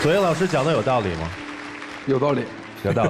左英老师讲的有道理吗？ 有道理， 有道理。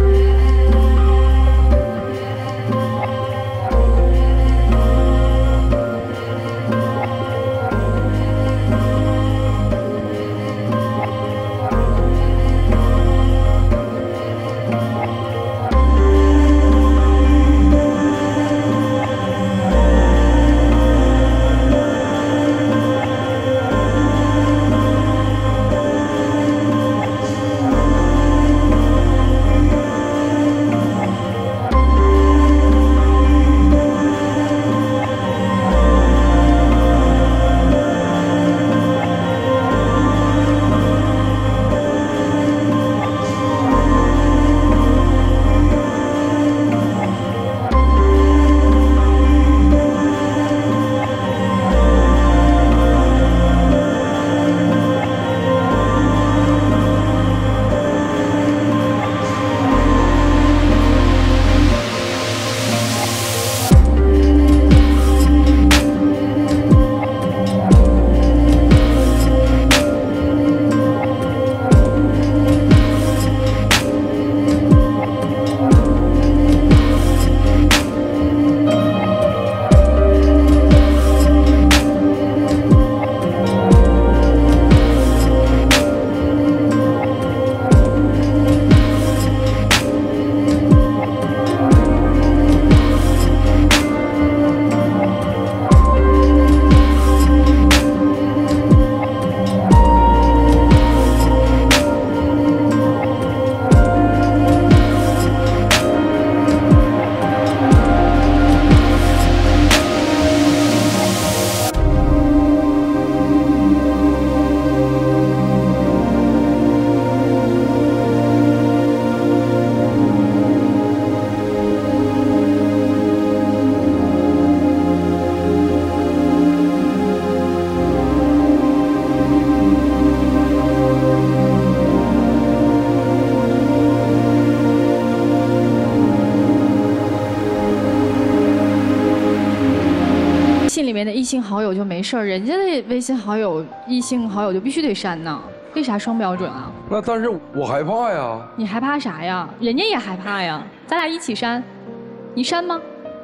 信里面的异性好友就没事儿，人家的微信好友、异性好友就必须得删呢？为啥双标准啊？ 那但是我害怕呀。 你害怕啥呀？人家也害怕呀。咱俩一起删，你删吗？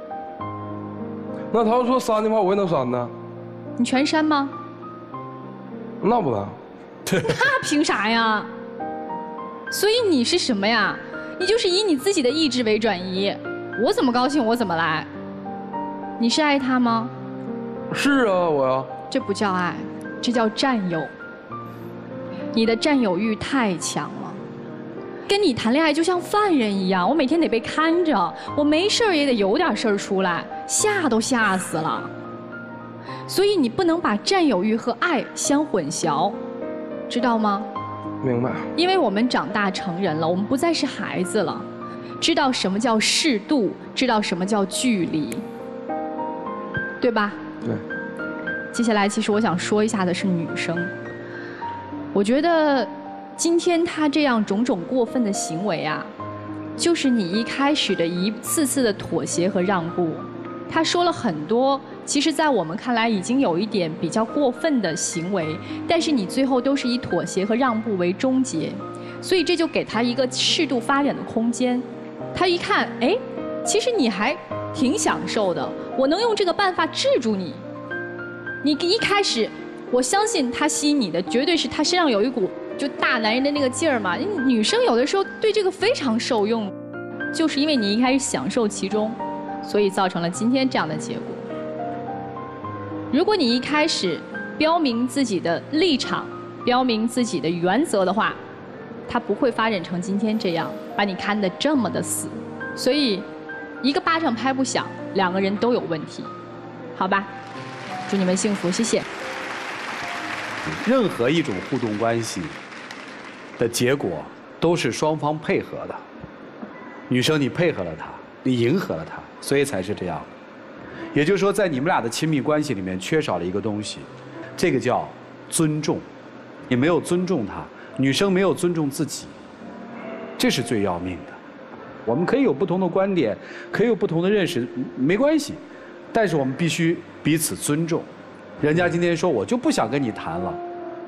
那他要说删的话，我也能删呢。 你全删吗？ 那不能。 那凭啥呀？所以你是什么呀？你就是以你自己的意志为转移，我怎么高兴我怎么来。你是爱他吗？ 是啊，我呀。 这不叫爱，这叫占有。你的占有欲太强了，跟你谈恋爱就像犯人一样，我每天得被看着，我没事儿也得有点事儿出来，吓都吓死了。所以你不能把占有欲和爱相混淆，知道吗？ 明白。 因为我们长大成人了，我们不再是孩子了，知道什么叫适度，知道什么叫距离，对吧？ 对。 接下来，其实我想说一下的是女生。我觉得今天她这样种种过分的行为啊，就是你一开始的一次次的妥协和让步。她说了很多，其实在我们看来已经有一点比较过分的行为，但是你最后都是以妥协和让步为终结，所以这就给她一个适度发展的空间。她一看，哎，其实你还挺享受的，我能用这个办法制住你。你一开始，我相信他吸引你的绝对是他身上有一股就大男人的那个劲儿嘛。女生有的时候对这个非常受用，就是因为你一开始享受其中，所以造成了今天这样的结果。如果你一开始标明自己的立场，标明自己的原则的话，他不会发展成今天这样，把你看得这么的死。所以，一个巴掌拍不响，两个人都有问题，好吧？祝你们幸福，谢谢。 任何一种互动关系的结果都是双方配合的。女生，你配合了他，你迎合了他，所以才是这样。也就是说，在你们俩的亲密关系里面缺少了一个东西，这个叫尊重。你没有尊重他，女生没有尊重自己，这是最要命的。我们可以有不同的观点，可以有不同的认识，没关系，但是我们必须彼此尊重。人家今天说我就不想跟你谈了，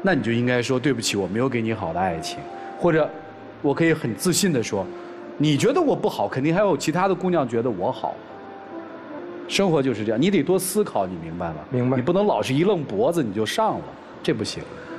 那你就应该说对不起，我没有给你好的爱情，或者我可以很自信地说，你觉得我不好，肯定还有其他的姑娘觉得我好。生活就是这样，你得多思考，你明白吗？ 明白。 你不能老是一愣脖子你就上了，这不行。